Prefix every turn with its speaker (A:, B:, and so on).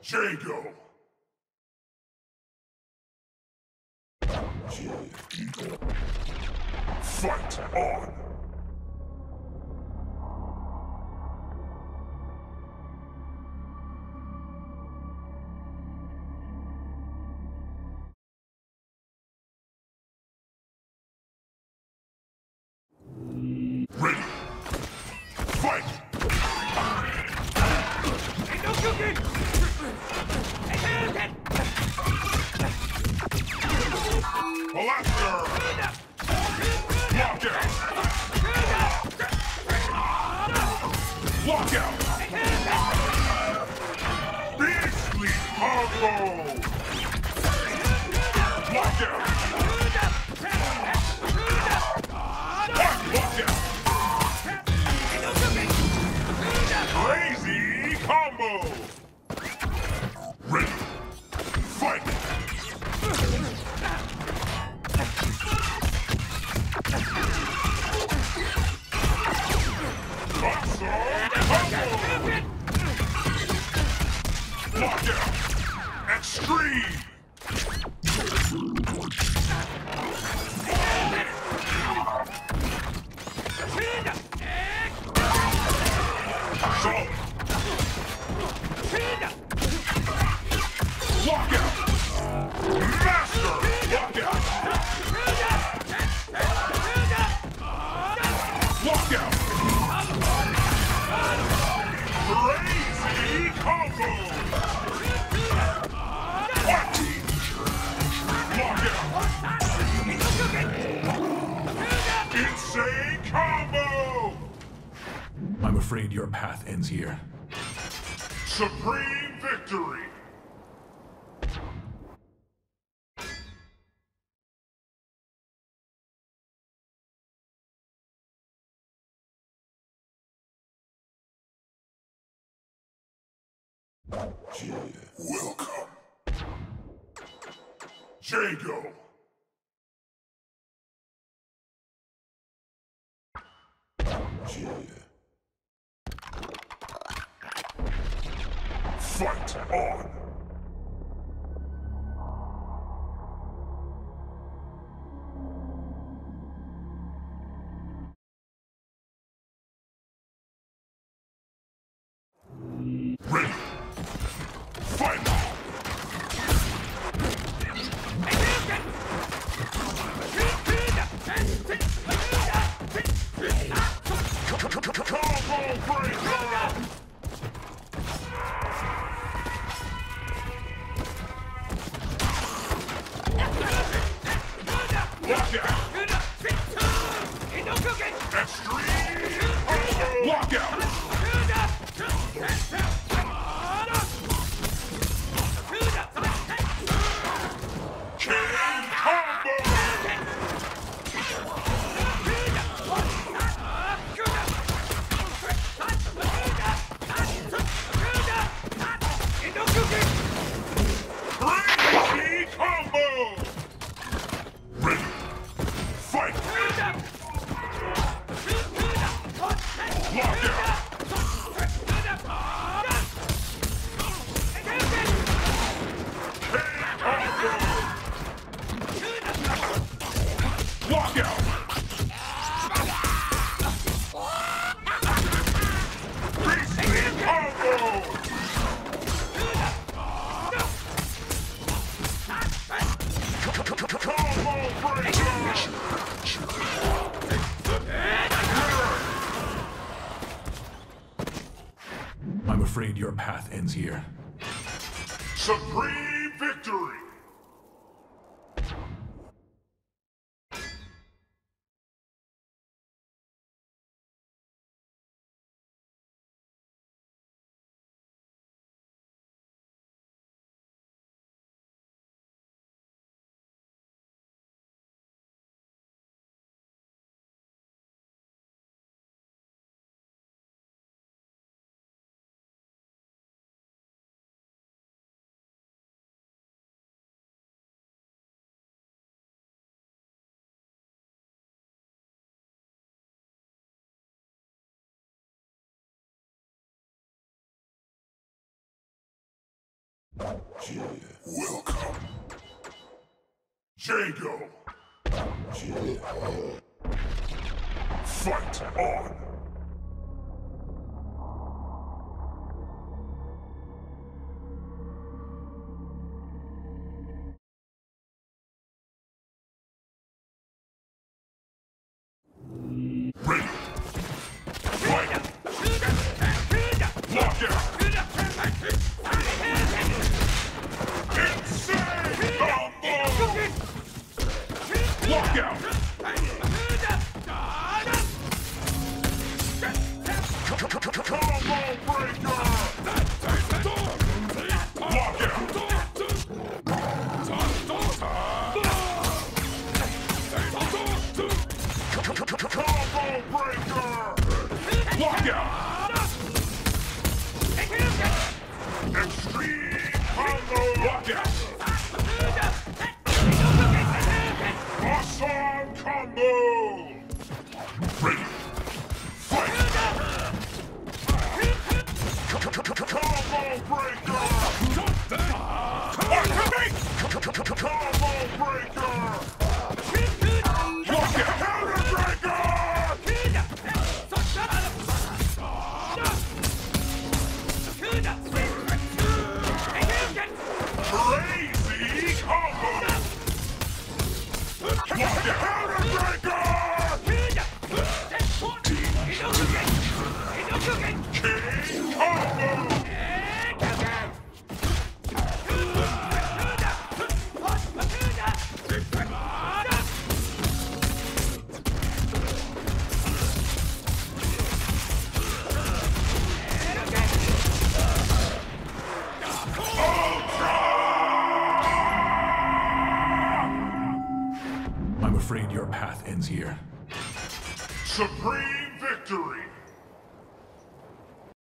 A: Jago! Fight on! Ready! Fight!
B: Ain't no cooking!
A: Blaster! Lockout! Lockout! Beastly combo! Lockout! Lockout! Crazy combo! Ready! Fight! Lockout! Extreme! Solid! Lockout! Master! Lockout! Lockout! Crazy combo! What? Lockout! Insane combo!
C: I'm afraid your path ends here.
A: Supreme victory! Welcome. Jago. Fight on. Ready. Fight! Combo breaker! Lockout! Extreme combo! Lockout! King combo! Crazy combo! Ready! Fight! Lockout! King combo! Lockout! Beastly combo! Combo breaker!
C: I'm afraid your path ends here.
A: Supreme victory! Welcome. Jago. Fight on. Ready. Fight. Lock out. Insane combo. Lock out. Combo breaker. Lock out. Combo breaker. Lock out. Extreme combo. Lock out. Awesome combo. Ready. Fight. Combo breaker. Combo breaker. Lock out. Counter breaker. Crazy combo. Lock out. Counter breaker. King combo.
C: I'm afraid your path ends here.
A: Supreme